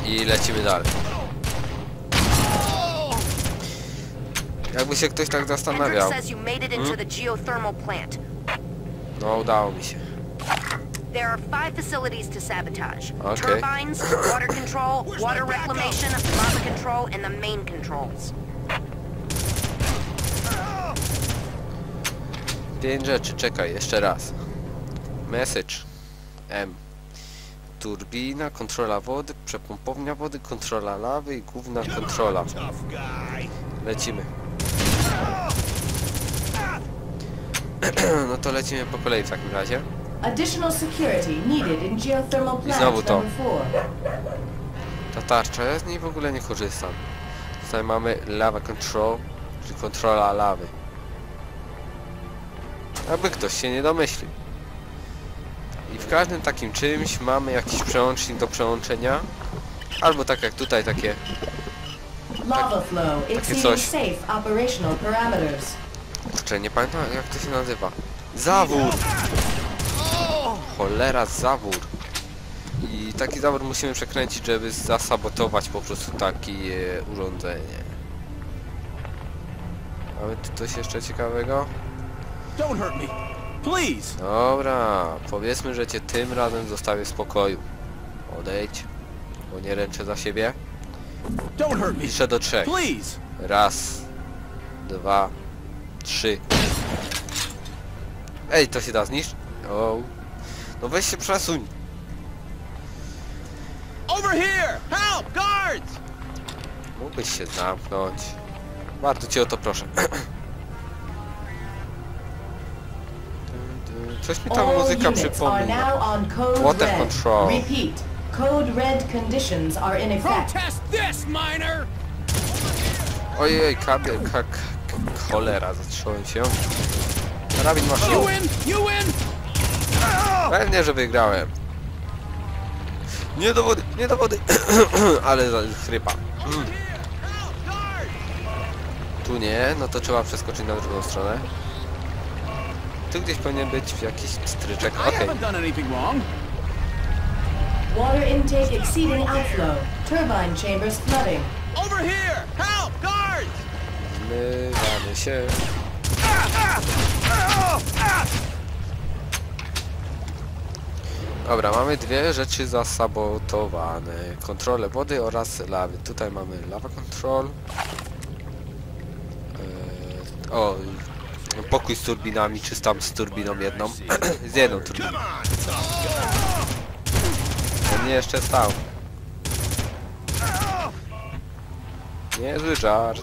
I lecimy dalej. Jakby się ktoś tak zastanawiał. No, udało mi się. There are 5 facilities to sabotage. Okay. Turbines, water control, water reclamation, lava control, and the main controls. 5 rzeczy, czekaj, jeszcze raz. Message. M. Turbina, kontrola wody, przepompownia wody, kontrola lawy i główna kontrola. Lecimy. No to lecimy po kolei w takim razie. Additional security needed in geothermal I znowu plant to. number 4. Ta tarcza, ja z niej w ogóle nie korzystam. Tutaj mamy lava control, czyli kontrola lawy. Aby ktoś się nie domyślił. I w każdym takim czymś mamy jakiś przełącznik do przełączenia. Albo tak jak tutaj, takie Lava flow exceeding coś. safe operational parameters. Kurczę, nie pamiętam jak to się nazywa. Zawór! Cholera, zawór! I taki zawór musimy przekręcić, żeby zasabotować po prostu takie urządzenie. Mamy tu coś jeszcze ciekawego? Don't hurt me. Please. Dobra, powiedzmy, że cię tym razem zostawię w spokoju. Odejdź, bo nie ręczę za siebie. Don't hurt me. Liczę do 3. Please. Raz, 2, 3. Ej, to się da zniszczyć? O. No weź się przesuń. Over here. Help, guards. Mógłbyś się zamknąć. Bardzo cię o to proszę. Coś mi ta All muzyka units are przypomina. now on code Water red. control. Repeat. Code red conditions are in effect. Protest this, miner. Ojej, kabel, cholera, zatrzymałem się. Karabin masz. You win. You win. Pewnie, że wygrałem. Nie do wody, nie do wody. Ale chrypa. Over here. Help, guards. Tu nie, no to trzeba przeskoczyć na drugą stronę. Tu gdzieś powinien być jakiś stryczek. I Okej. haven't done anything wrong. Water intake exceeding outflow. Turbine chambers flooding. Over here. Help, guards. Zmywamy się. Dobra, mamy dwie rzeczy zasabotowane. Kontrolę wody oraz lawy. Tutaj mamy lava control. O, pokój z turbinami, czy tam z turbiną jedną. Z jedną turbiną. On mnie jeszcze stał. Niezły żart.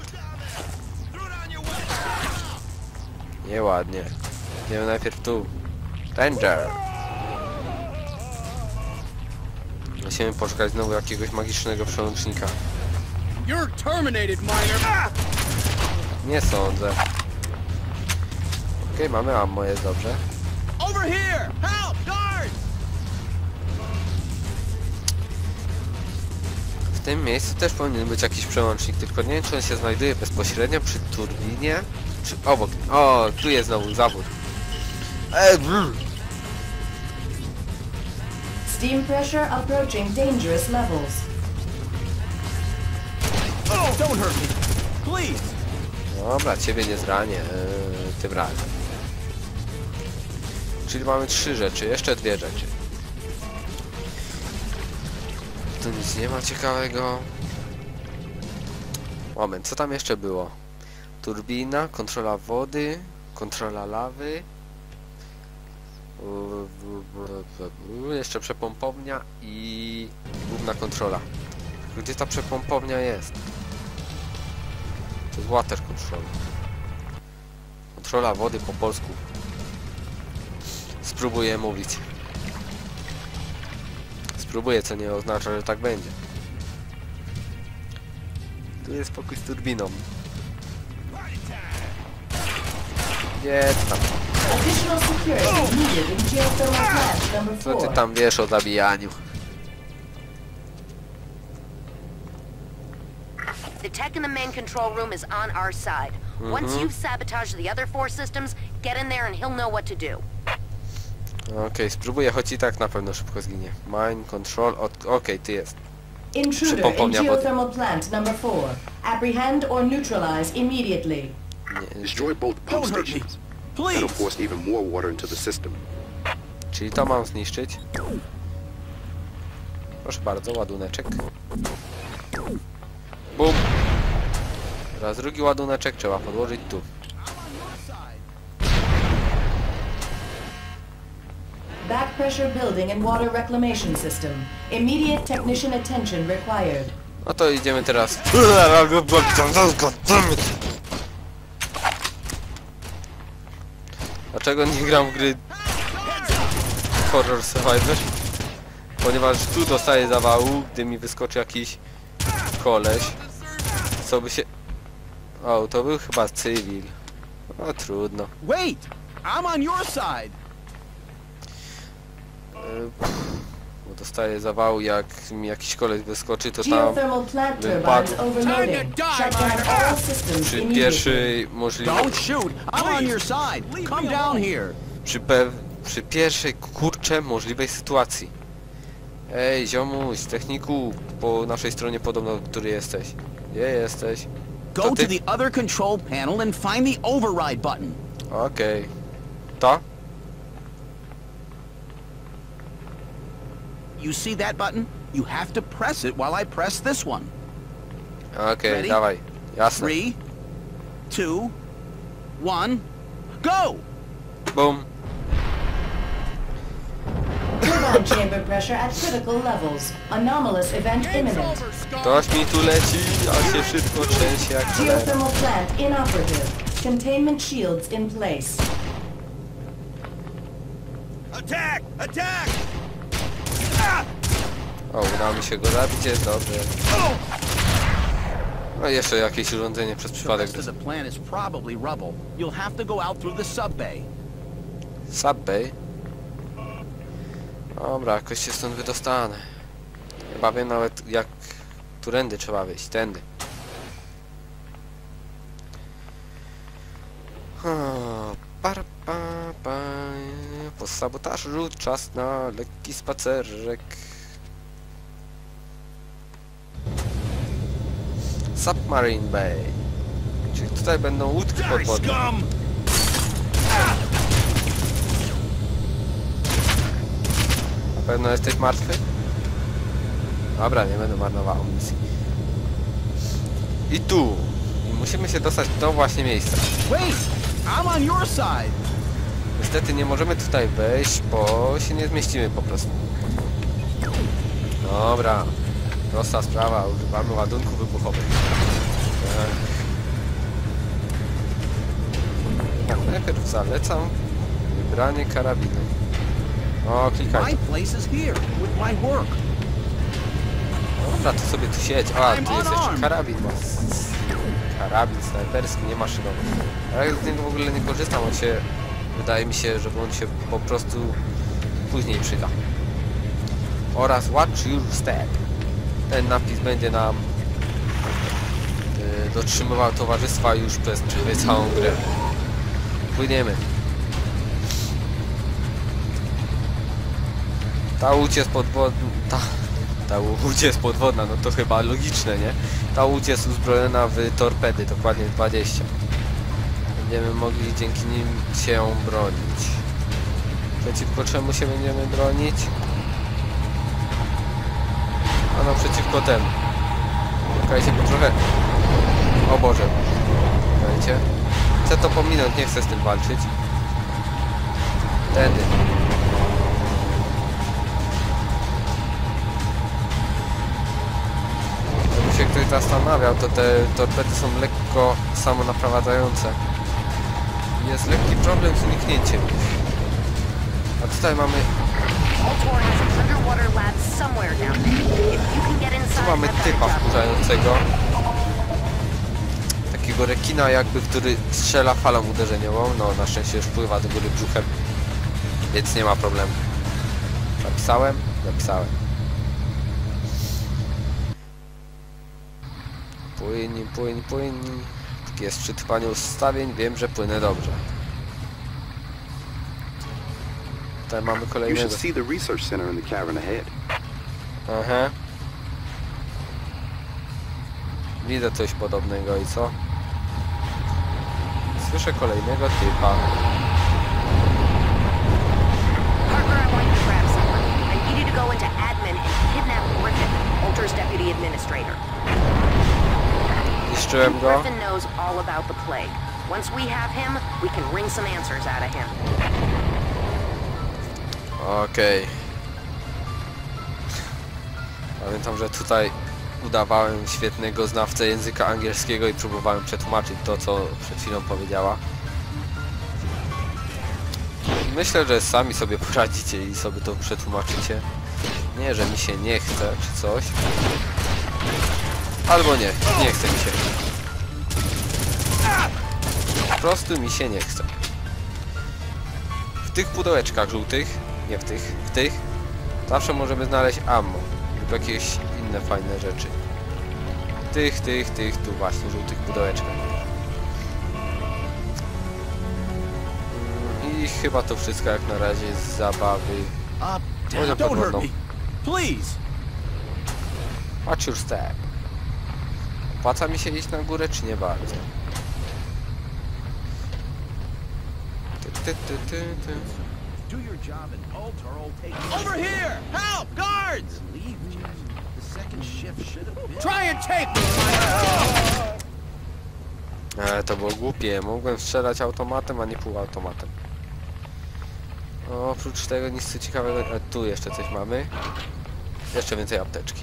Nieładnie. Idziemy najpierw tu. Danger! Musimy poszukać znowu jakiegoś magicznego przełącznika. You're terminated, miner. Nie sądzę. Okej, mamy ammo, jest dobrze. Over here. Help, guards. W tym miejscu też powinien być jakiś przełącznik, tylko nie wiem, czy on się znajduje bezpośrednio przy turbinie, czy obok. O, tu jest znowu zawór. Steam pressure approaching dangerous levels. Don't hurt me. Please. Dobra, ciebie nie zranię, tym razem. Czyli mamy 3 rzeczy, jeszcze 2 rzeczy. Tu nic nie ma ciekawego. Moment, co tam jeszcze było? Turbina, kontrola wody, kontrola lawy. Jeszcze przepompownia i główna kontrola. Gdzie ta przepompownia jest? To jest water control. Kontrola wody po polsku. Spróbuję mówić. Spróbuję, co nie oznacza, że tak będzie. Tu jest pokój z turbiną. Jest tam. Additional security needed in geothermal plant number Co ty 4. tam wiesz o zabijaniu? The tech in the main control room is on our side. Once you've sabotaged the other 4 systems, get in there and he'll know what to do. Okej, spróbuję, choć i tak na pewno szybko zginie. Mine control, okej, ty jest. Intruder in Przypompownia wody. geothermal plant number 4. Apprehend or neutralize immediately. Destroy both pump Don't hurt me. stations. That'll Please. force even more water into the system. Czyli to mam zniszczyć. Proszę bardzo, ładuneczek. Bum! Teraz drugi ładuneczek trzeba podłożyć tu. Back pressure building and water reclamation system. Immediate technician attention required. No to idziemy teraz. Dlaczego nie gram w gry Horror Survivor? Ponieważ tu dostaję zawału, gdy mi wyskoczy jakiś koleś. Co by się... O, to był chyba cywil. No trudno. Wait! I'm on your side. Bo dostaję zawału, jak mi jakiś koleś wyskoczy, to tam Geothermal plant wypadł turbines overloading. Shut down all systems przy immediately. pierwszej możliwości... Don't shoot. I'm on your side. Come down here. Przy pierwszej kurczę możliwej sytuacji. Ej, ziomuś, techniku, po naszej stronie podobno, który jesteś. Gdzie jesteś? Go To to ty? the other control panel and find the override button. Okej. To? You see that button? You have to press it while I press this one. Okej, Ready? dawaj. Jasne. 3, 2, 1, go! Bum. Turbine chamber pressure at critical levels. Anomalous event imminent. Ktoś mi tu leci, a się szybko trzęsie jak cholera. Geothermal plant inoperative. Containment shields in place. Attack! Attack! O, udało mi się go zabić, jest dobrze. No jeszcze jakieś urządzenie przez The przypadek. rest of the plant is probably rubble. You'll have to go out through the subbay. Subbay? Dobra, jakoś się stąd wydostanę. Chyba wiem nawet jak... Którędy trzeba wyjść, tędy. Po sabotażu czas na lekki spacerek. Submarine Bay. Czyli tutaj będą łódki podwodne. Na pewno jesteś martwy? Dobra, nie będę marnował amunicji. I tu. I musimy się dostać do właśnie miejsca. Wait! I'm on your side. Niestety nie możemy tutaj wejść, bo się nie zmieścimy po prostu. Dobra. Prosta sprawa, używamy ładunków wybuchowych. Tak, najpierw zalecam wybranie karabinu. O, klikaj. My place is here with my work. Dobra, to sobie tu siedź. A, tu jest jeszcze karabin. Karabin snajperski, nie maszynowy. A ja z niego w ogóle nie korzystam, on się... Wydaje mi się, że on się po prostu później przyda. Oraz watch your step. Ten napis będzie nam dotrzymywał towarzystwa już przez prawie całą grę. Płyniemy. Ta łódź jest podwodna. Ta łódź jest podwodna, no to chyba logiczne, nie? Ta łódź jest uzbrojona w torpedy, dokładnie 20. Będziemy mogli dzięki nim się bronić. Przeciwko czemu się będziemy bronić? A no przeciwko temu. Czekajcie, bo trochę... O Boże. Czekajcie. Chcę to pominąć, nie chcę z tym walczyć. Tędy. Jakby się ktoś zastanawiał, to te torpedy są lekko samonaprowadzające. Jest lekki problem z uniknięciem. A tutaj mamy... Ultor has an underwater lab somewhere down there. If you can get Tu inside, mamy I've got a typa job. wkurzającego. Takiego rekina jakby, który strzela falą uderzeniową. No na szczęście już pływa do góry brzuchem. Więc nie ma problemu. Zapisałem? Zapisałem. Płyń, płyń, płyń. Taki jest przy trwaniu ustawień. Wiem, że płynę dobrze. Tutaj mamy You kolejnego. should see the research center in the cavern ahead. Aha. Widzę coś podobnego i co? Słyszę kolejnego typa. Parker, I want you to grab someone. I need you to go into admin and kidnap Griffin, Ultra's deputy administrator. Zniszczyłem go. Griffin knows all about the plague. Once we have him, we can wring some answers out of him. Okej. Pamiętam, że tutaj udawałem świetnego znawcę języka angielskiego i próbowałem przetłumaczyć to, co przed chwilą powiedziała. Myślę, że sami sobie poradzicie i sobie to przetłumaczycie. Nie, że mi się nie chce, czy coś. Albo nie, nie chce mi się. Po prostu mi się nie chce. W tych pudełeczkach żółtych, nie w tych, zawsze możemy znaleźć ammo lub jakieś inne fajne rzeczy. Tu właśnie, żółtych pudełeczkach. I chyba to wszystko jak na razie z zabawy. Poziom Don't hurt podwodną. me. Please. Watch your step. Opłaca mi się iść na górę, czy nie bardzo? Do your job and Ultra will take over here. Help, guards! Leave, Jeff. The second shift should have been. Try and take me. To było głupie. Mogłem strzelać automatem, a nie półautomatem. Oprócz tego nic ciekawego. Tu jeszcze coś mamy. Jeszcze więcej apteczki.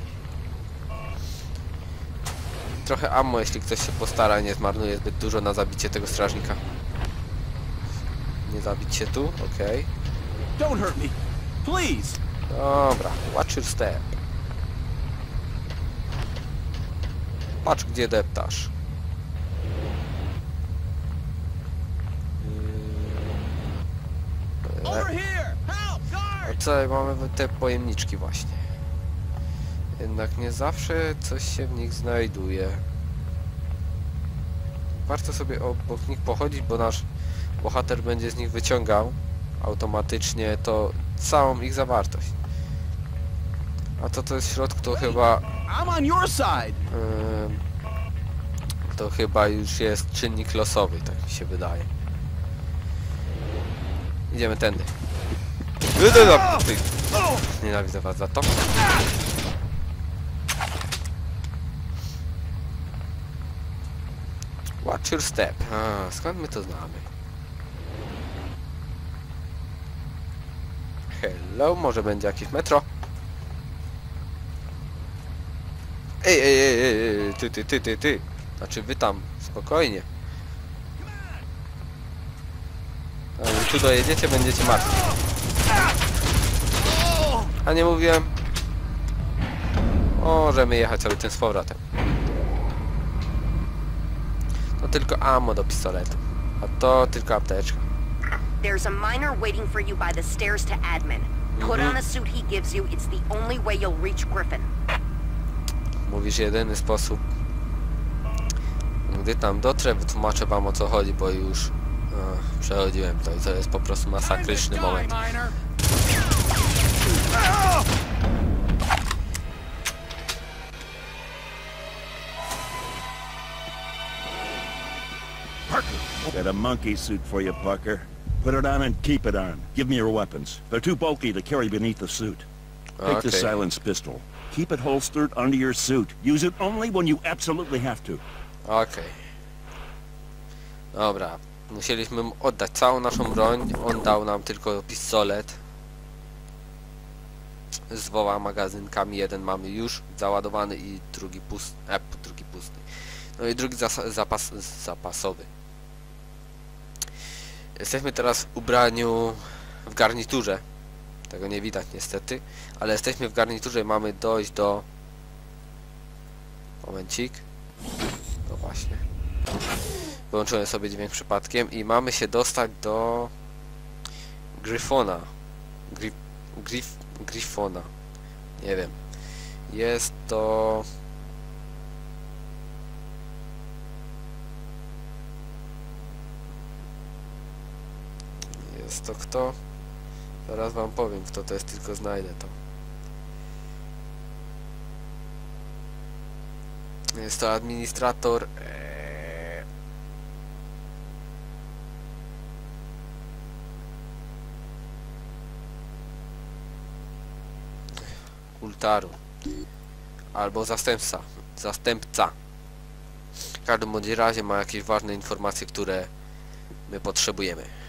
Trochę ammo, jeśli ktoś się postara, nie zmarnuje zbyt dużo na zabicie tego strażnika. Nie zabić się tu, okej. Don't hurt me. Please. Dobra, watch your step. Patrz, gdzie deptasz. Over here. Help, A guards! tutaj mamy te pojemniczki właśnie. Jednak nie zawsze coś się w nich znajduje. Warto sobie obok nich pochodzić, bo nasz bohater będzie z nich wyciągał automatycznie to całą ich zawartość. A to co jest w środku to chyba I'm on your side. to chyba już jest czynnik losowy, tak mi się wydaje. Idziemy tędy. Nienawidzę was za to. Watch your step. Skąd my to znamy? Hello, może będzie jakieś metro? Ej, ty. Znaczy wy tam, spokojnie. Ale tu dojedziecie, będziecie martwi. A nie mówiłem? Możemy jechać cały ten z powrotem. To tylko ammo do pistoletu. A to tylko apteczka. There's a miner waiting for you by the stairs to admin. Put on a suit he gives you. It's the only way you'll reach Griffin. Mówisz jedyny sposób. Gdy tam dotrę, wytłumaczę wam o co chodzi, bo już przechodziłem to i to jest po prostu masakryczny moment. Got a monkey suit for you, Parker. Put it on and keep it on. Give me your weapons. They're too bulky to carry beneath the suit. Take the Okay. silenced pistol. Keep it holstered under your suit. Use it only when you absolutely have to. Okej. Dobra. Musieliśmy mu oddać całą naszą broń. On dał nam tylko pistolet. Z 2 magazynkami. Jeden mamy już załadowany i drugi pusty. Drugi pusty. No i drugi zapasowy. Jesteśmy teraz w ubraniu w garniturze. Tego nie widać niestety. Ale jesteśmy w garniturze i mamy dojść do... Momencik. No właśnie. Wyłączyłem sobie dźwięk przypadkiem i mamy się dostać do... Gryfona. Gryfona. Nie wiem. Jest to... Jest to kto? Zaraz wam powiem kto to jest, tylko znajdę to. Jest to administrator. Kultaru. Albo zastępca. W każdym bądź razie ma jakieś ważne informacje, które my potrzebujemy.